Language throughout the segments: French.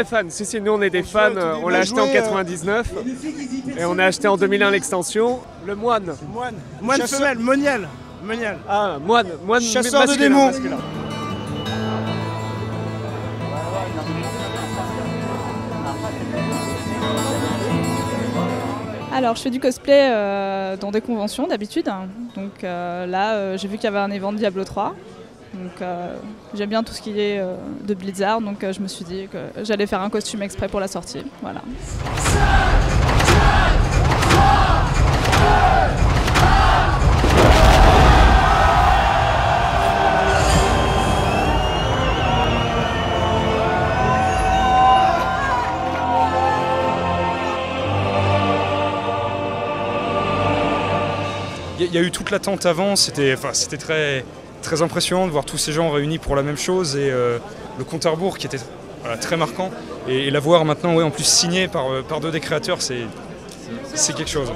vrai fan. Si, nous on est des fans. On l'a acheté en 99 et on a acheté en 2001 l'extension. Le moine. Moine femelle, monial. Ah, moine Chasseur masculin, de démons. masculin. Alors je fais du cosplay dans des conventions d'habitude, donc là j'ai vu qu'il y avait un event Diablo 3, donc j'aime bien tout ce qui est de Blizzard, donc je me suis dit que j'allais faire un costume exprès pour la sortie, voilà. Il y a eu toute l'attente avant, c'était très impressionnant de voir tous ces gens réunis pour la même chose et le compte à rebours qui était très marquant et la voir maintenant en plus signée par deux des créateurs, c'est quelque chose.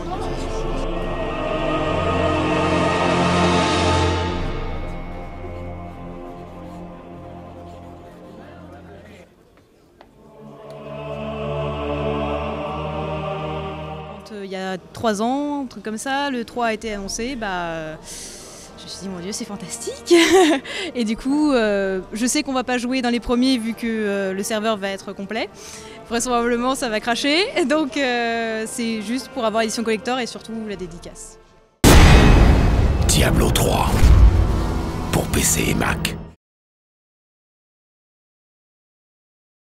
Il y a 3 ans, un truc comme ça, le 3 a été annoncé, je me suis dit mon Dieu c'est fantastique. Et du coup je sais qu'on va pas jouer dans les premiers vu que le serveur va être complet. Vraisemblablement ça va cracher, donc c'est juste pour avoir l'édition collector et surtout la dédicace. Diablo 3 pour PC et Mac.